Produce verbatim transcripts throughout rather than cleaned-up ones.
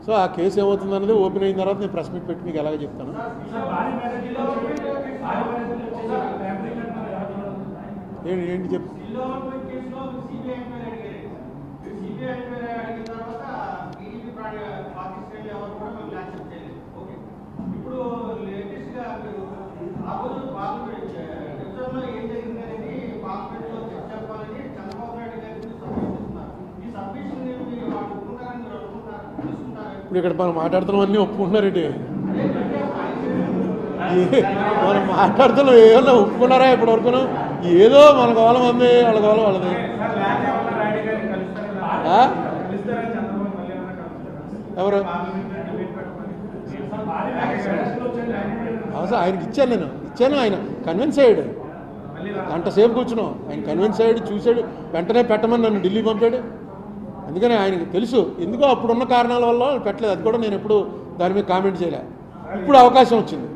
So ఆ case ఏమవుతుందన్నది open అయిన తర్వాత నేను ప్రెస్ మీట్ పెట్టి మీకు ఎలాగ చెప్తాను. ఏంటి ఏంటి చెప్పు. ఇప్పుడు ఇక్కడ మనం మాట్లాడుతున్నవన్నీ ఒప్పుకుంటున్నారేంటి? మనం మాట్లాడుతున్నాం ఏమన్నా ఒప్పుకున్నారా ఇప్పటి వరకు? ఏదో మన కాలం ఉంది, వాళ్ళ కాలం వాళ్ళది. ఎవరు అవసరం ఆయనకి ఇచ్చాను, నేను ఇచ్చాను. ఆయన కన్విన్స్ అయ్యాడు, గంట సేపు కూర్చున్నాం. ఆయన కన్విన్స్ అయ్యాడు, చూశాడు, వెంటనే పెట్టమని నన్ను ఢిల్లీ పంపాడు. అందుకని ఆయనకి తెలుసు ఎందుకో అప్పుడున్న కారణాల వల్ల పెట్టలేదు. అది కూడా నేను ఎప్పుడు దాని మీద కామెంట్ చేయలే. ఇప్పుడు అవకాశం వచ్చింది.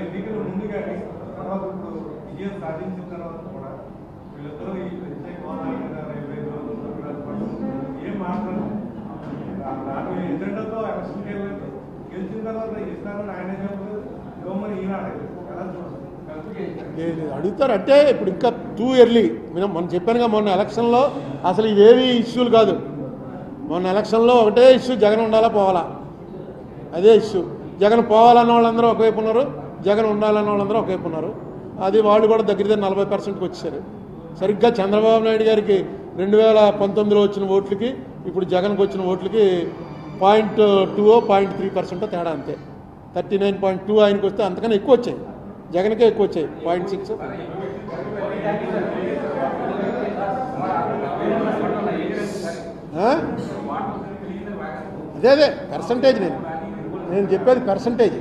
అడుగుతారు అంటే ఇప్పుడు ఇంకా టూ ఎర్లీ. మేము మొన్న చెప్పానుగా, మొన్న ఎలక్షన్లో అసలు ఇవేవి ఇష్యూలు కాదు. మొన్న ఎలక్షన్లో ఒకటే ఇష్యూ, జగన్ ఉండాలా పోవాలా, అదే ఇష్యూ. జగన్ పోవాలన్న వాళ్ళందరూ ఒకవైపు ఉన్నారు, జగన్ ఉండాలన్న వాళ్ళందరూ ఒకవైపు ఉన్నారు. అది వాళ్ళు కూడా దగ్గర దగ్గర నలభై పర్సెంట్కి వచ్చారు. సరిగ్గా చంద్రబాబు నాయుడు గారికి రెండు వేల పంతొమ్మిదిలో వచ్చిన ఓట్లకి ఇప్పుడు జగన్కి వచ్చిన ఓట్లకి point two point three percent తేడా, అంతే. థర్టీ నైన్ పాయింట్ టూ ఆయనకి వస్తే అంతకన్నా ఎక్కువ వచ్చాయి, జగన్కే ఎక్కువ వచ్చాయి, పాయింట్ సిక్స్. అదే అదే పర్సంటేజ్, నేను నేను చెప్పేది పర్సంటేజ్.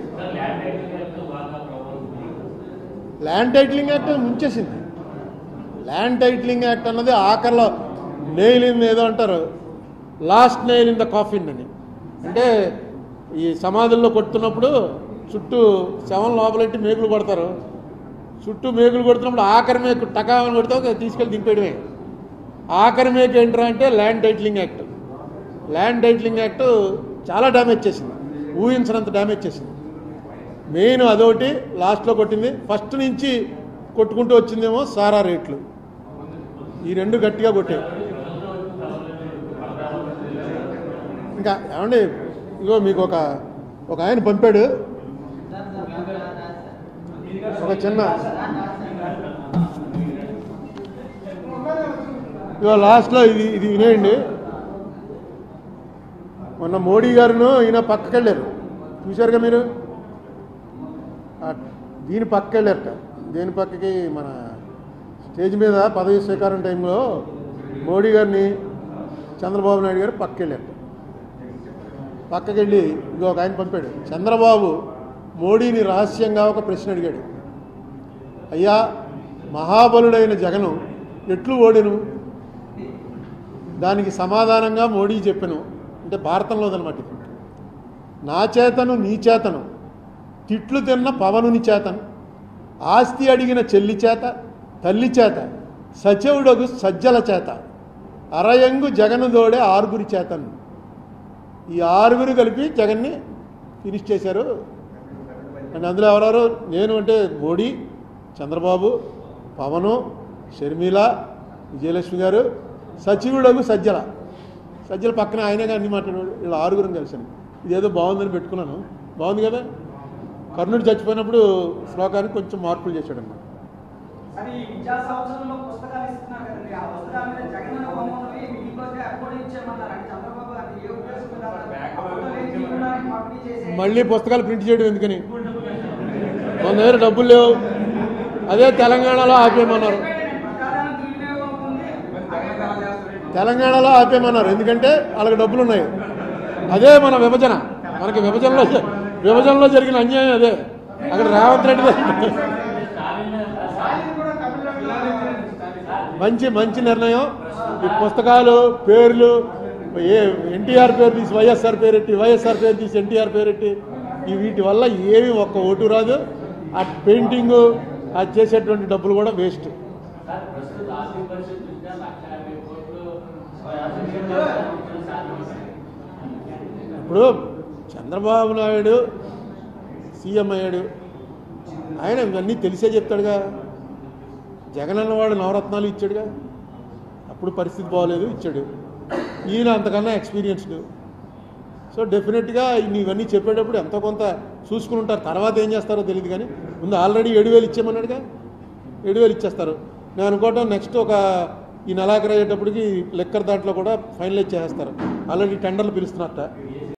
ల్యాండ్ టైటిలింగ్ యాక్ట్ ముంచేసింది. ల్యాండ్ టైటిలింగ్ యాక్ట్ అన్నది ఆఖరిలో నెయిల్ ఇన్ ఏదో అంటారు, last nail in the coffin అని. అంటే ఈ సమాధుల్లో కొడుతున్నప్పుడు చుట్టూ శవం లోపలంటే మేకులు కొడతారు, చుట్టూ మేకులు కొడుతున్నప్పుడు ఆఖరి మేకు టకామని కొడితే తీసుకెళ్ళి దింపేయడమే. ఆఖరి మేకు ఏంట్రా అంటే land titling act. Land titling act చాలా డ్యామేజ్ చేసింది, ఊహించినంత డ్యామేజ్ చేసింది. మెయిన్ అదొకటి లాస్ట్లో కొట్టింది. ఫస్ట్ నుంచి కొట్టుకుంటూ వచ్చిందేమో సారా రేట్లు, ఈ రెండు గట్టిగా కొట్టాయి. ఇంకా ఏమండి, ఇగో మీకు ఒక ఒక ఆయన పంపాడు ఒక చిన్న, ఇగో లాస్ట్లో ఇది ఇది వినేయండి. మొన్న మోడీ గారును ఈయన పక్కకి వెళ్ళారు, చూశారుగా మీరు. దీని పక్కకి వెళ్ళారట. దేని పక్కకి, మన స్టేజ్ మీద పదవి స్వీకారం టైంలో మోడీ గారిని చంద్రబాబు నాయుడు గారు పక్కకి వెళ్ళారట. పక్కకి వెళ్ళి ఇగో ఒక ఆయన పంపాడు. చంద్రబాబు మోడీని రహస్యంగా ఒక ప్రశ్న అడిగాడు. అయ్యా, మహాబలుడైన జగను ఎట్లు ఓడెను? దానికి సమాధానంగా మోడీ చెప్పాను, అంటే భారతంలోదనమాట. నా చేతను నీ చేతను, తిట్లు తిన్న పవనుని చేతను, ఆస్తి అడిగిన చెల్లి చేత తల్లి చేత, సచివుడగు సజ్జల చేత, అరయంగు జగను దోడే ఆరుగురి చేతను. ఈ ఆరుగురు కలిపి జగన్ని ఫినిష్ చేశారు. అండ్ అందులో ఎవరెవరు? నేను అంటే మోడీ, చంద్రబాబు, పవను, షర్మిల, విజయలక్ష్మి గారు, సచివుడగు సజ్జల. సజ్జల పక్కన ఆయనగా అన్ని మాట్లాడాడు. వీళ్ళు ఆరుగురం కలిసాను. ఇదేదో బాగుందని పెట్టుకున్నాను. బాగుంది కదా. కర్ణుడు చచ్చిపోయినప్పుడు శ్లోకానికి కొంచెం మార్పులు చేశాడు అన్నమాట. మళ్ళీ పుస్తకాలు ప్రింట్ చేయడం ఎందుకని? మన దగ్గర డబ్బులు లేవు. అదే తెలంగాణలో ఆపేయమన్నారు. తెలంగాణలో ఆపేయమన్నారు ఎందుకంటే వాళ్ళకి డబ్బులు ఉన్నాయి. అదే మన విభజన. మనకి విభజనలో విభజనలో జరిగిన అన్యాయం అదే. అక్కడ రేవంత్ రెడ్డి మంచి మంచి నిర్ణయం. ఈ పుస్తకాలు పేర్లు, ఏ ఎన్టీఆర్ పేరు తీసి వైఎస్ఆర్ పేరెట్టి, వైఎస్ఆర్ పేరు తీసి ఎన్టీఆర్ పేరెట్టి, ఈ వీటి వల్ల ఏమి ఒక్క ఓటు రాదు. ఆ పెయింటింగు అది చేసేటువంటి డబ్బులు కూడా వేస్ట్. ఇప్పుడు చంద్రబాబు నాయుడు సీఎం అయ్యాడు, ఆయన ఇవన్నీ తెలిసే చెప్తాడుగా. జగన్ అన్నవాడు నవరత్నాలు ఇచ్చాడుగా, అప్పుడు పరిస్థితి బాగోలేదు ఇచ్చాడు. ఈయన అంతకన్నా ఎక్స్పీరియన్స్డ్. సో డెఫినెట్గా ఇవన్నీ చెప్పేటప్పుడు ఎంతో కొంత చూసుకుని ఉంటారు. తర్వాత ఏం చేస్తారో తెలియదు, కానీ ముందు ఆల్రెడీ ఏడు వేలు ఇచ్చేమన్నాడుగా, ఏడు వేలు ఇచ్చేస్తారు. నేను అనుకోవటం నెక్స్ట్ ఒక ఈ నెలాఖరు అయ్యేటప్పటికి లెక్కర్ దాంట్లో కూడా ఫైనలైజ్ చేస్తారు. ఆల్రెడీ టెండర్లు పిలుస్తున్నారట.